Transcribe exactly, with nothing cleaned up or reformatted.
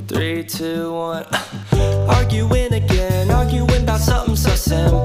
Three, two, one. Arguing again, arguing about something so simple.